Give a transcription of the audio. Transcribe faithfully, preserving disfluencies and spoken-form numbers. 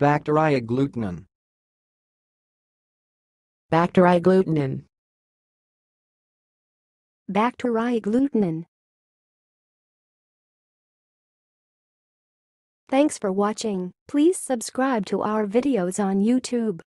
bacterioagglutinin. Bacterioagglutinin. Bacterioagglutinin. Thanks for watching. Please subscribe to our videos on YouTube.